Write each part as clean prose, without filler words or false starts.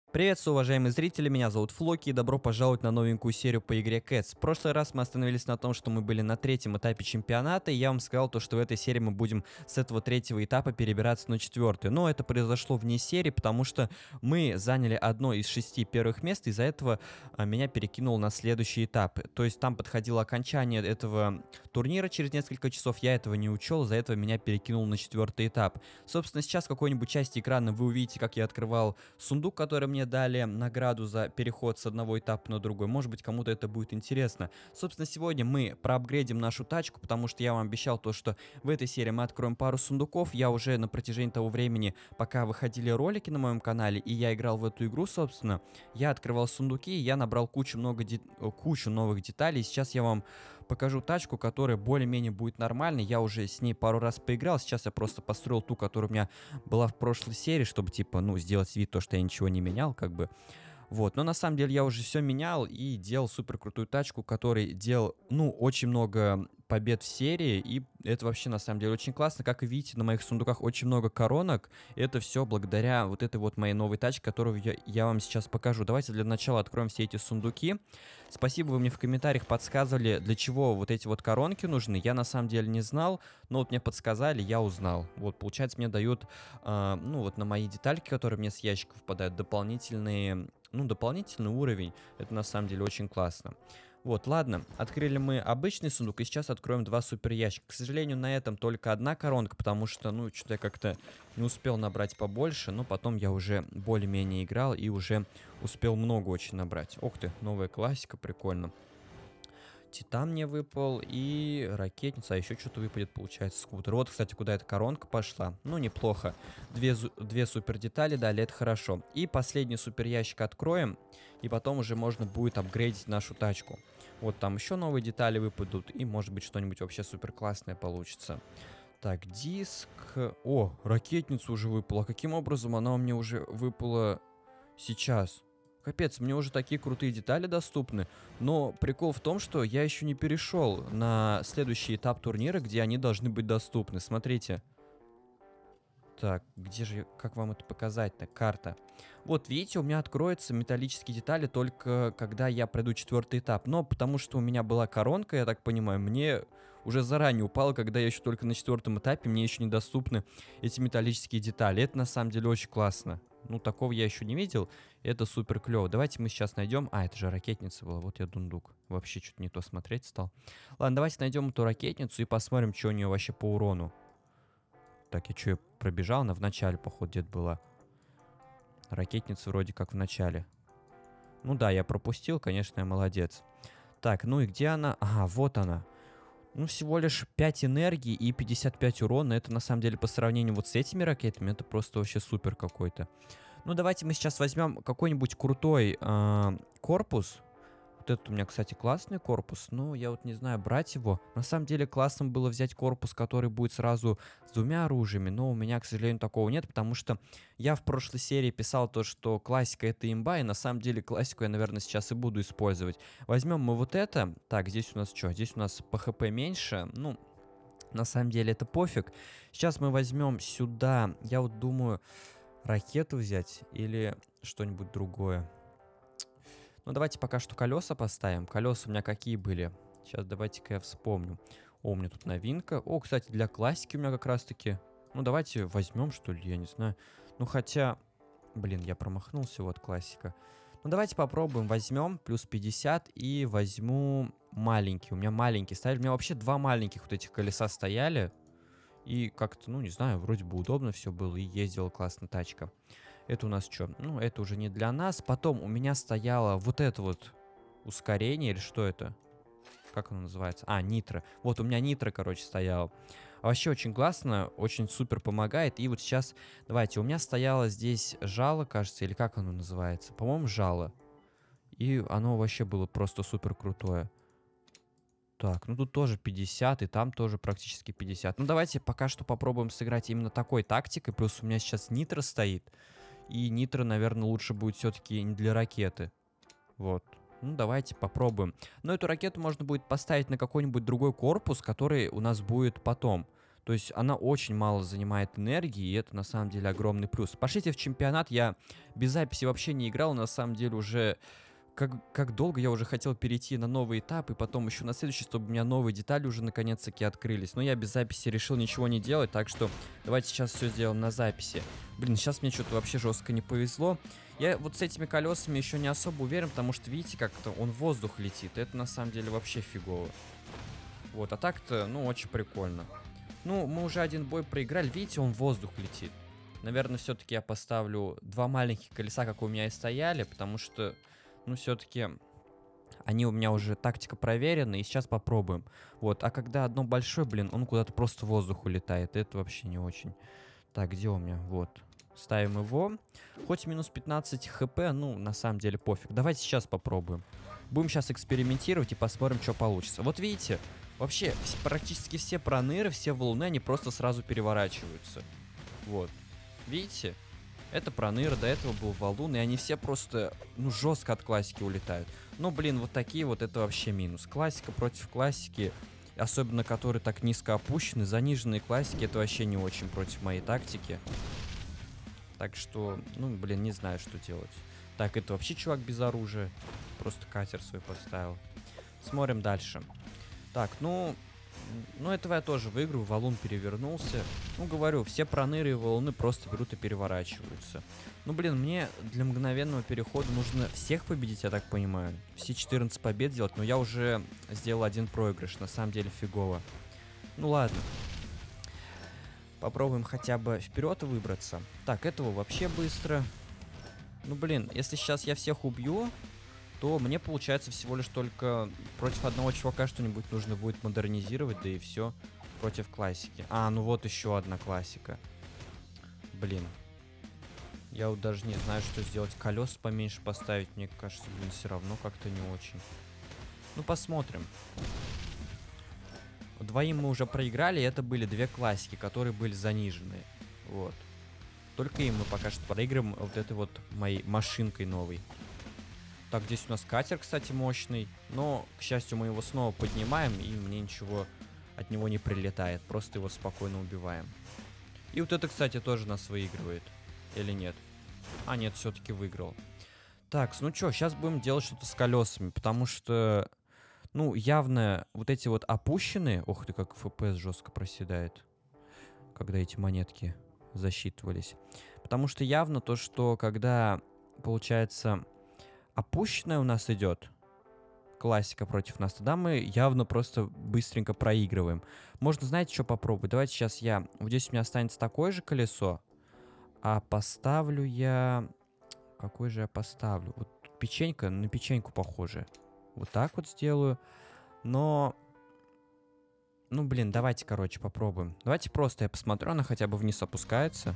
Приветствую, уважаемые зрители, меня зовут Флоки и добро пожаловать на новенькую серию по игре Cats. В прошлый раз мы остановились на том, что мы были на третьем этапе чемпионата, и я вам сказал то, что в этой серии мы будем с этого третьего этапа перебираться на четвертый. Но это произошло вне серии, потому что мы заняли одно из 6 первых мест, и из-за этого меня перекинуло на следующий этап. То есть там подходило окончание этого турнира через несколько часов, я этого не учел, из-за этого меня перекинуло на четвертый этап. Собственно, сейчас в какой-нибудь части экрана вы увидите, как я открывал сундук, который мне дали награду за переход с одного этапа на другой. Может быть, кому-то это будет интересно. Собственно, сегодня мы проапгрейдим нашу тачку, потому что я вам обещал то, что в этой серии мы откроем пару сундуков. Я уже на протяжении того времени, пока выходили ролики на моем канале, и я играл в эту игру, собственно, я открывал сундуки, и я набрал кучу новых деталей. Сейчас я вам покажу тачку, которая более-менее будет нормальной. Я уже с ней пару раз поиграл. Сейчас я просто построил ту, которая у меня была в прошлой серии, чтобы, типа, ну, сделать вид то, что я ничего не менял, как бы. Вот, но на самом деле я уже все менял и делал супер крутую тачку, который делал, ну, очень много побед в серии, и это вообще на самом деле очень классно. Как вы видите, на моих сундуках очень много коронок, и это все благодаря вот этой вот моей новой тачке, которую я вам сейчас покажу. Давайте для начала откроем все эти сундуки. Спасибо, вы мне в комментариях подсказывали, для чего вот эти вот коронки нужны. Я на самом деле не знал, но вот мне подсказали, я узнал. Вот, получается, мне дают, ну, вот на мои детальки, которые мне с ящика впадают, дополнительный уровень. Это на самом деле очень классно. Вот, ладно, открыли мы обычный сундук, и сейчас откроем два супер ящика. К сожалению, на этом только одна коронка, потому что, ну, что-то я как-то не успел набрать побольше, но потом я уже более-менее играл и уже успел много очень набрать. Ух ты, новая классика, прикольно. Титан мне выпал и ракетница, а еще что-то выпадет, получается, скутер. Вот, кстати, куда эта коронка пошла. Ну, неплохо. Две супер детали дали, это хорошо. И последний супер ящик откроем, и потом уже можно будет апгрейдить нашу тачку. Вот там еще новые детали выпадут, и может быть что-нибудь вообще супер классное получится. Так, диск. О, ракетница уже выпала. Каким образом она у меня уже выпала сейчас? Капец, мне уже такие крутые детали доступны, но прикол в том, что я еще не перешел на следующий этап турнира, где они должны быть доступны. Смотрите. Так, где же, как вам это показать-то? Карта. Вот, видите, у меня откроются металлические детали только когда я пройду четвертый этап. Но потому что у меня была коронка, я так понимаю, мне уже заранее упало, когда я еще только на четвертом этапе, мне еще недоступны эти металлические детали. Это на самом деле очень классно. Ну, такого я еще не видел. Это супер клево. Давайте мы сейчас найдем... А, это же ракетница была. Вот я дундук. Вообще что-то не то смотреть стал. Ладно, давайте найдем эту ракетницу и посмотрим, что у нее вообще по урону. Так, я что, пробежал? Она в начале, походу, где-то была. Ракетница вроде как в начале. Ну да, я пропустил, конечно, я молодец. Так, ну и где она? Ага, вот она. Ну, всего лишь 5 энергии и 55 урона. Это, на самом деле, по сравнению вот с этими ракетами, это просто вообще супер какой-то. Ну, давайте мы сейчас возьмем какой-нибудь крутой корпус. Вот этот у меня, кстати, классный корпус, но я вот не знаю, брать его. На самом деле классным было взять корпус, который будет сразу с двумя оружиями, но у меня, к сожалению, такого нет, потому что я в прошлой серии писал то, что классика это имба, и на самом деле классику я, наверное, сейчас и буду использовать. Возьмем мы вот это. Так, здесь у нас что? Здесь у нас по хп меньше, ну... На самом деле это пофиг. Сейчас мы возьмем сюда, я вот думаю, ракету взять или что-нибудь другое. Ну, давайте пока что колеса поставим. Колеса у меня какие были? Сейчас давайте-ка я вспомню. О, у меня тут новинка. О, кстати, для классики у меня как раз-таки... Ну, давайте возьмем, что ли, я не знаю. Ну, хотя... Блин, я промахнулся, вот классика. Ну, давайте попробуем. Возьмем плюс 50 и возьму маленький. У меня маленький стояли. У меня вообще два маленьких вот этих колеса стояли. И как-то, ну, не знаю, вроде бы удобно все было. И ездила классно тачка. Это у нас что? Ну, это уже не для нас. Потом у меня стояло вот это вот ускорение, или что это? Как оно называется? А, нитро. Вот у меня нитро, короче, стояло. Вообще очень классно, очень супер помогает. И вот сейчас, давайте, у меня стояло здесь жало, кажется, или как оно называется? По-моему, жало. И оно вообще было просто супер крутое. Так, ну тут тоже 50, и там тоже практически 50. Ну давайте пока что попробуем сыграть именно такой тактикой. Плюс у меня сейчас нитро стоит. И нитро, наверное, лучше будет все-таки не для ракеты. Вот. Ну, давайте попробуем. Но эту ракету можно будет поставить на какой-нибудь другой корпус, который у нас будет потом. То есть она очень мало занимает энергии, и это на самом деле огромный плюс. Пошлите в чемпионат, я без записи вообще не играл, на самом деле уже... Как долго я уже хотел перейти на новый этап, и потом еще на следующий, чтобы у меня новые детали уже наконец-таки открылись. Но я без записи решил ничего не делать, так что давайте сейчас все сделаем на записи. Блин, сейчас мне что-то вообще жестко не повезло. Я вот с этими колесами еще не особо уверен, потому что, видите, как-то он в воздух летит. Это на самом деле вообще фигово. Вот, а так-то, ну, очень прикольно. Ну, мы уже один бой проиграли, видите, он в воздух летит. Наверное, все-таки я поставлю два маленьких колеса, как у меня и стояли, потому что... Ну, все-таки они у меня уже тактика проверены, и сейчас попробуем. Вот, а когда одно большое, блин, он куда-то просто в воздух улетает. Это вообще не очень. Так, где у меня? Вот. Ставим его. Хоть минус 15 хп, ну, на самом деле пофиг. Давайте сейчас попробуем. Будем сейчас экспериментировать и посмотрим, что получится. Вот видите, вообще практически все проныры, все валуны, они просто сразу переворачиваются. Вот. Видите? Это проныр, до этого был валун, и они все просто, ну, жестко от классики улетают. Ну, блин, вот такие вот, это вообще минус. Классика против классики, особенно которые так низко опущены, заниженные классики, это вообще не очень против моей тактики. Так что, ну, блин, не знаю, что делать. Так, это вообще чувак без оружия. Просто катер свой поставил. Смотрим дальше. Так, ну, этого я тоже выиграю. Валун перевернулся. Ну, говорю, все проныры и валуны просто берут и переворачиваются. Ну, блин, мне для мгновенного перехода нужно всех победить, я так понимаю. Все 14 побед сделать, но я уже сделал один проигрыш. На самом деле фигово. Ну, ладно. Попробуем хотя бы вперед выбраться. Так, этого вообще быстро. Ну, блин, если сейчас я всех убью, то мне получается всего лишь только против одного чувака что-нибудь нужно будет модернизировать, да и все. Против классики. А, ну вот еще одна классика. Блин. Я вот даже не знаю, что сделать. Колес поменьше поставить, мне кажется, блин, все равно как-то не очень. Ну, посмотрим. Двоим мы уже проиграли, и это были две классики, которые были заниженные. Вот. Только им мы пока что проигрываем вот этой вот моей машинкой новой. Так, здесь у нас катер, кстати, мощный. Но, к счастью, мы его снова поднимаем, и мне ничего от него не прилетает. Просто его спокойно убиваем. И вот это, кстати, тоже нас выигрывает. Или нет? А, нет, все-таки выиграл. Так, ну что, сейчас будем делать что-то с колесами, потому что, ну, явно вот эти вот опущенные... Ох ты, как FPS жестко проседает, когда эти монетки засчитывались. Потому что явно то, что когда, получается... опущенная у нас идет классика против нас, тогда мы явно просто быстренько проигрываем. Можно, знаете, что попробовать? Давайте сейчас я... Вот здесь у меня останется такое же колесо, а поставлю я... Какой же я поставлю? Вот печенька на печеньку похоже. Вот так вот сделаю. Но... Ну, блин, давайте, короче, попробуем. Давайте просто я посмотрю, она хотя бы вниз опускается.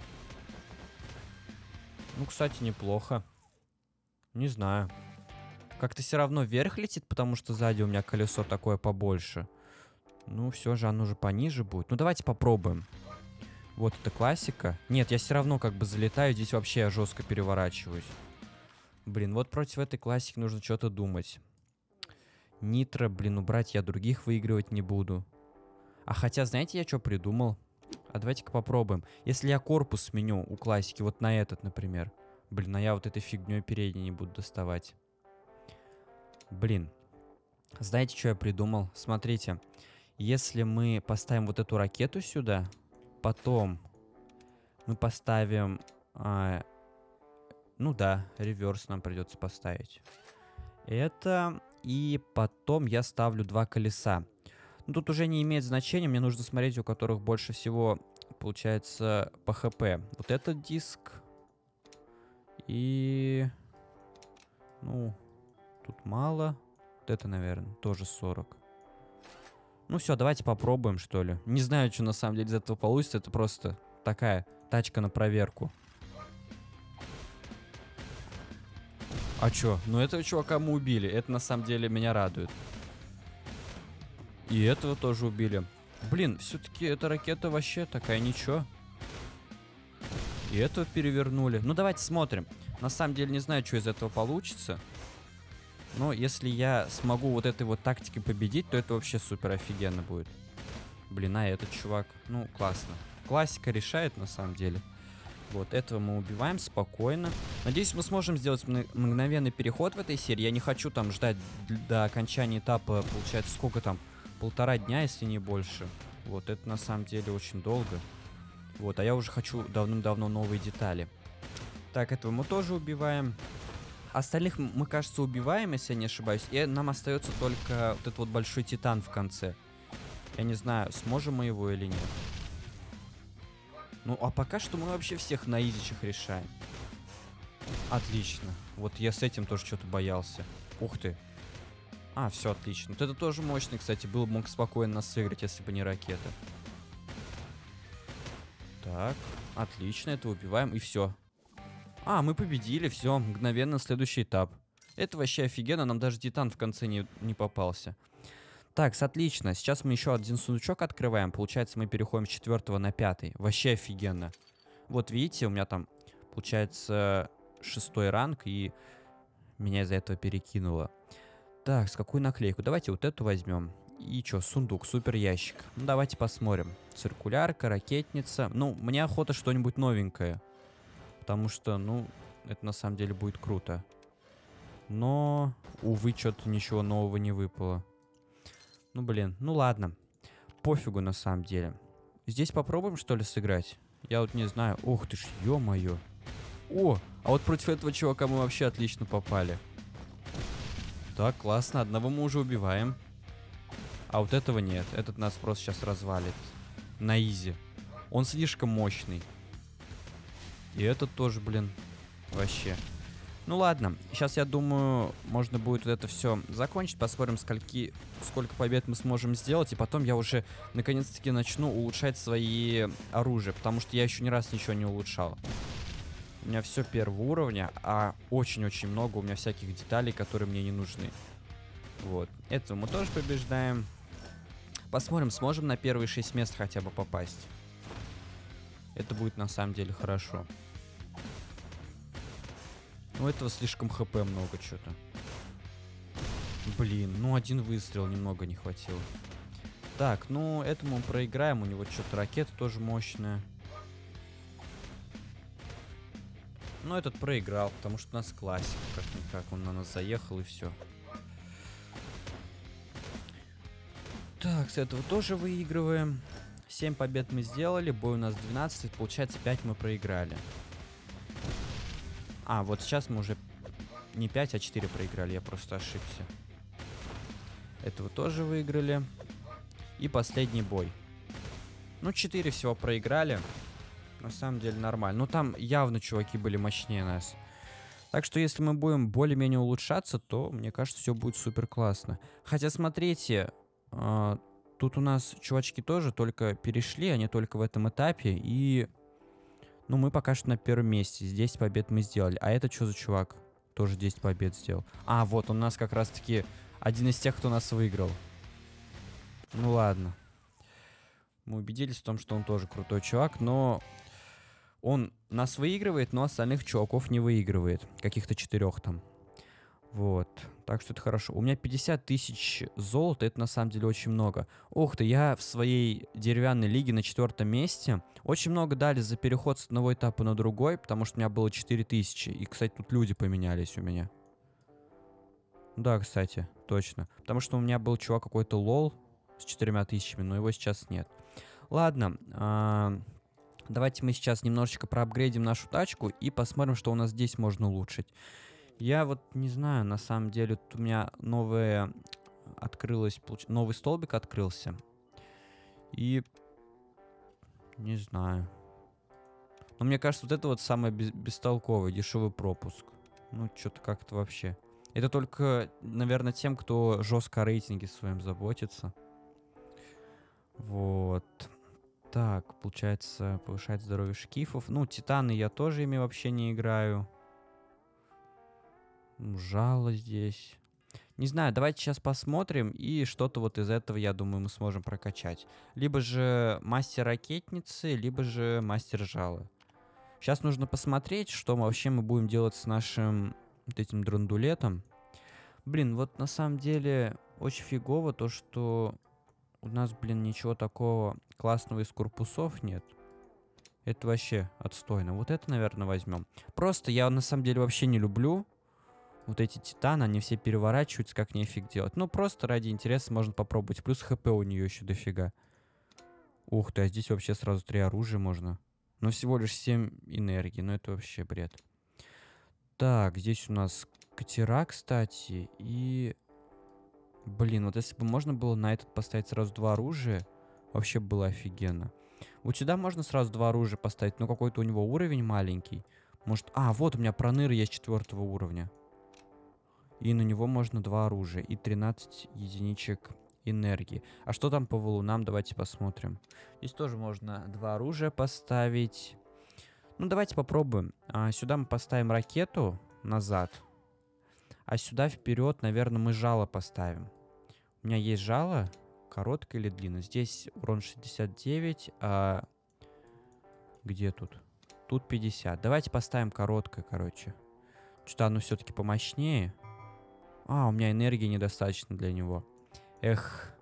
Ну, кстати, неплохо. Не знаю. Как-то все равно вверх летит, потому что сзади у меня колесо такое побольше. Ну, все же оно уже пониже будет. Ну, давайте попробуем. Вот это классика. Нет, я все равно как бы залетаю. Здесь вообще я жестко переворачиваюсь. Блин, вот против этой классики нужно что-то думать. Нитро, блин, убрать я других выигрывать не буду. А хотя, знаете, я что придумал? А давайте-ка попробуем. Если я корпус сменю у классики, вот на этот, например. Блин, а я вот этой фигней передней не буду доставать. Блин. Знаете, что я придумал? Смотрите. Если мы поставим вот эту ракету сюда, потом мы поставим... ну да, реверс нам придется поставить. Это... И потом я ставлю два колеса. Ну, тут уже не имеет значения. Мне нужно смотреть, у которых больше всего, получается, по ХП. Вот этот диск... И... Ну, тут мало. Вот это, наверное, тоже 40. Ну все, давайте попробуем, что ли. Не знаю, что на самом деле из этого получится. Это просто такая тачка на проверку. А чё? Ну этого чувака мы убили. Это на самом деле меня радует. И этого тоже убили. Блин, все-таки эта ракета вообще такая ничего. И этого перевернули. Ну давайте смотрим. На самом деле не знаю, что из этого получится. Но если я смогу вот этой вот тактикой победить, то это вообще супер офигенно будет. Блин, а этот чувак, ну, классно. Классика решает, на самом деле. Вот, этого мы убиваем спокойно. Надеюсь, мы сможем сделать мгновенный переход в этой серии. Я не хочу там ждать до окончания этапа, получается, сколько там? 1,5 дня, если не больше. Вот, это на самом деле очень долго. Вот, а я уже хочу давным-давно новые детали. Так, этого мы тоже убиваем. Остальных мы, кажется, убиваем, если я не ошибаюсь. И нам остается только вот этот вот большой титан в конце. Я не знаю, сможем мы его или нет. Ну, а пока что мы вообще всех на изичах решаем. Отлично. Вот я с этим тоже что-то боялся. Ух ты. А, все отлично. Вот это тоже мощный, кстати. Был бы мог спокойно нас сыграть, если бы не ракета. Так, отлично, это убиваем, и все. А, мы победили, все, мгновенно следующий этап. Это вообще офигенно, нам даже титан в конце не попался. Так, отлично. Сейчас мы еще один сундучок открываем. Получается, мы переходим с 4 на 5. Вообще офигенно. Вот видите, у меня там, получается, 6 ранг, и меня из-за этого перекинуло. Так, с какую наклейку? Давайте вот эту возьмем. И что, сундук, супер ящик. Ну, давайте посмотрим. Циркулярка, ракетница. Ну, мне охота что-нибудь новенькое. Потому что, ну, это на самом деле будет круто. Но, увы, что-то ничего нового не выпало. Ну, блин, ну ладно. Пофигу на самом деле. Здесь попробуем, что ли, сыграть? Я вот не знаю. Ух ты ж, ё-моё. О, а вот против этого чувака мы вообще отлично попали. Так, классно. Одного мы уже убиваем. А вот этого нет. Этот нас просто сейчас развалит. На изи. Он слишком мощный. И этот тоже, блин, вообще. Ну ладно, сейчас, я думаю, можно будет вот это все закончить. Посмотрим, сколько побед мы сможем сделать. И потом я уже, наконец-таки, начну улучшать свои оружия. Потому что я еще ни раз ничего не улучшал. У меня все первого уровня, а очень-очень много у меня всяких деталей, которые мне не нужны. Вот, этого мы тоже побеждаем. Посмотрим, сможем на первые 6 мест хотя бы попасть. Это будет на самом деле хорошо. У этого слишком хп много что-то. Блин, ну один выстрел немного не хватило. Так, ну этому мы проиграем. У него что-то ракета тоже мощная. Но этот проиграл, потому что у нас классика. Как-никак он на нас заехал и все. Так, с этого тоже выигрываем. 7 побед мы сделали, бой у нас 12, получается 5 мы проиграли. А, вот сейчас мы уже не 5, а 4 проиграли, я просто ошибся. Этого тоже выиграли. И последний бой. Ну, 4 всего проиграли. На самом деле нормально. Ну, там явно чуваки были мощнее нас. Так что, если мы будем более-менее улучшаться, то, мне кажется, все будет супер классно. Хотя, смотрите, тут у нас чувачки тоже только перешли, они только в этом этапе. И, ну, мы пока что на первом месте. 10 побед мы сделали. А это что за чувак? Тоже 10 побед сделал. А, вот, он у нас как раз-таки один из тех, кто нас выиграл. Ну, ладно. Мы убедились в том, что он тоже крутой чувак, но он нас выигрывает, но остальных чуваков не выигрывает. Каких-то 4 там. Вот. Так что это хорошо. У меня 50 тысяч золота, это на самом деле очень много. Ух ты, я в своей деревянной лиге на 4-м месте. Очень много дали за переход с одного этапа на другой, потому что у меня было 4000. И, кстати, тут люди поменялись у меня. Да, кстати, точно. Потому что у меня был чувак какой-то лол с 4000, но его сейчас нет. Ладно, давайте мы сейчас немножечко проапгрейдим нашу тачку и посмотрим, что у нас здесь можно улучшить. Я вот не знаю, на самом деле, тут у меня новый столбик открылся. И не знаю. Но мне кажется, вот это вот самый бестолковый, дешевый пропуск. Ну, что-то как-то вообще. Это только, наверное, тем, кто жестко о рейтинге своем заботится. Вот. Так, получается, повышает здоровье шкифов. Ну, титаны я тоже ими вообще не играю. Жало здесь. Не знаю, давайте сейчас посмотрим, и что-то вот из этого, я думаю, мы сможем прокачать. Либо же мастер ракетницы, либо же мастер жала. Сейчас нужно посмотреть, что вообще мы будем делать с нашим вот этим драндулетом. Блин, вот на самом деле очень фигово то, что у нас, блин, ничего такого классного из корпусов нет. Это вообще отстойно. Вот это, наверное, возьмем. Просто я на самом деле вообще не люблю вот эти титаны, они все переворачиваются, как нефиг делать. Ну, просто ради интереса можно попробовать. Плюс хп у нее еще дофига. Ух ты, а здесь вообще сразу 3 оружия можно. Но всего лишь 7 энергии, ну это вообще бред. Так, здесь у нас катера, кстати, и... Блин, вот если бы можно было на этот поставить сразу 2 оружия, вообще было офигенно. Вот сюда можно сразу 2 оружия поставить, но какой-то у него уровень маленький. Может... А, вот у меня проныр есть 4 уровня. И на него можно 2 оружия и 13 единичек энергии. А что там по валунам? Давайте посмотрим. Здесь тоже можно 2 оружия поставить. Ну, давайте попробуем. Сюда мы поставим ракету назад. А сюда вперед, наверное, мы жало поставим. У меня есть жало. Короткое или длинное? Здесь урон 69. А где тут? Тут 50. Давайте поставим короткое, короче. Что-то оно все-таки помощнее. У меня энергии недостаточно для него. Эх.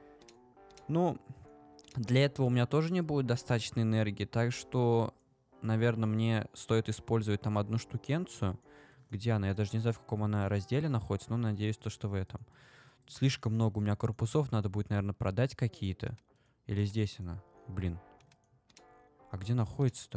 Ну, для этого у меня тоже не будет достаточно энергии. Так что, наверное, мне стоит использовать там одну штукенцию. Где она? Я даже не знаю, в каком она разделе находится, но надеюсь, что в этом. Слишком много у меня корпусов. Надо будет, наверное, продать какие-то. Или здесь она? Блин. А где находится-то?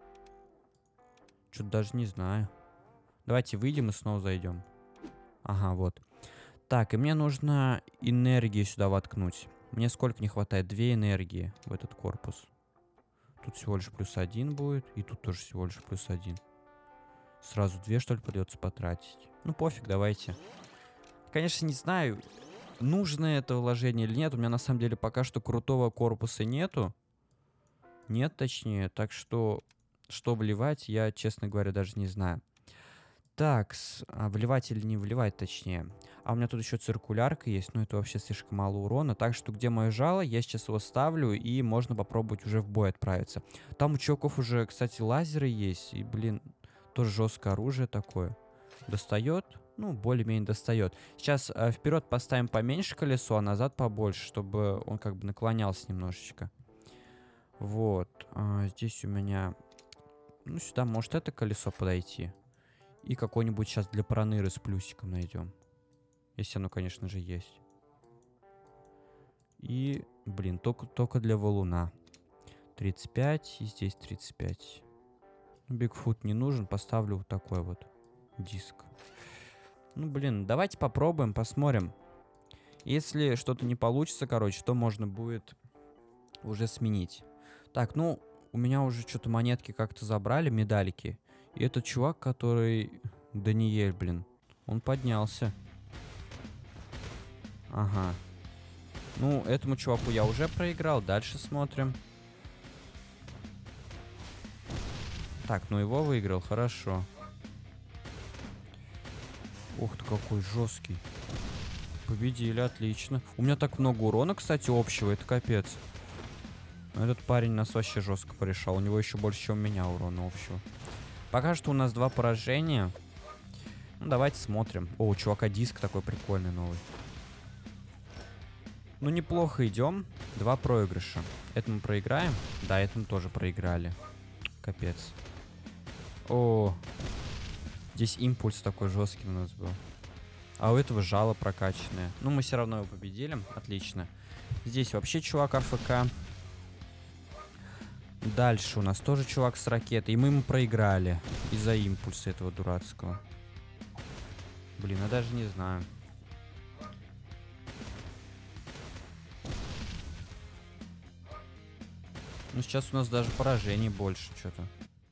Что-то даже не знаю. Давайте выйдем и снова зайдем. Ага, вот. Так, и мне нужно энергию сюда воткнуть. Мне сколько не хватает? 2 энергии в этот корпус. Тут всего лишь +1 будет. И тут тоже всего лишь +1. Сразу 2, что ли, придется потратить. Ну, пофиг, давайте. Конечно, не знаю, нужно это вложение или нет. У меня, на самом деле, пока что крутого корпуса нету. Нет, точнее. Так что вливать, я, честно говоря, даже не знаю. Так, вливать или не вливать, точнее. А у меня тут еще циркулярка есть, но это вообще слишком мало урона. Так что где мое жало, я сейчас его ставлю, и можно попробовать уже в бой отправиться. Там у чуваков уже, кстати, лазеры есть, и, блин, тоже жесткое оружие такое. Достает? Ну, более-менее достает. Сейчас вперед поставим поменьше колесо, а назад побольше, чтобы он как бы наклонялся немножечко. Вот. Здесь у меня... Ну, сюда может это колесо подойти. И какой-нибудь сейчас для проныры с плюсиком найдем. Если оно, конечно же, есть. И, блин, только для валуна. 35, и здесь 35. Бигфут не нужен, поставлю вот такой вот диск. Ну, блин, давайте попробуем, посмотрим. Если что-то не получится, короче, то можно будет уже сменить. Так, ну, у меня уже что-то монетки как-то забрали, медальки. И этот чувак, который... Даниэль, блин. Он поднялся. Ага. Ну, этому чуваку я уже проиграл. Дальше смотрим. Так, ну его выиграл, хорошо. Ух ты, какой жесткий. Победили, отлично. У меня так много урона, кстати, общего, это капец. Этот парень нас вообще жестко порешал. У него еще больше, чем у меня урона общего. Пока что у нас 2 поражения. Ну, давайте смотрим. О, у чувака диск такой прикольный новый. Ну, неплохо идем. 2 проигрыша. Это мы проиграем? Да, это мы тоже проиграли. Капец. О, здесь импульс такой жесткий у нас был. А у этого жало прокачанное. Ну, мы все равно его победили. Отлично. Здесь вообще чувак АФК. Дальше у нас тоже чувак с ракетой. И мы ему проиграли. Из-за импульса этого дурацкого. Блин, я даже не знаю. Ну, сейчас у нас даже поражений больше что-то.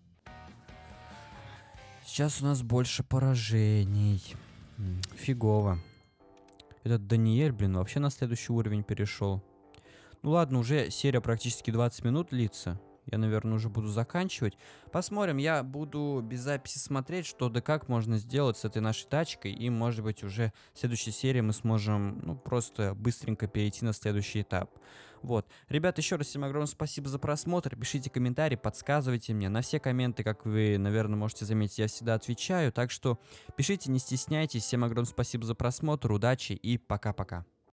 Сейчас у нас больше поражений. Фигово. Этот Даниэль, блин, вообще на следующий уровень перешел. Ну ладно, уже серия практически 20 минут длится. Я, наверное, уже буду заканчивать. Посмотрим, я буду без записи смотреть, что да как можно сделать с этой нашей тачкой. И, может быть, уже в следующей серии мы сможем, ну, просто быстренько перейти на следующий этап. Вот. Ребят, еще раз всем огромное спасибо за просмотр. Пишите комментарии, подсказывайте мне. На все комменты, как вы, наверное, можете заметить, я всегда отвечаю. Так что пишите, не стесняйтесь. Всем огромное спасибо за просмотр, удачи и пока-пока.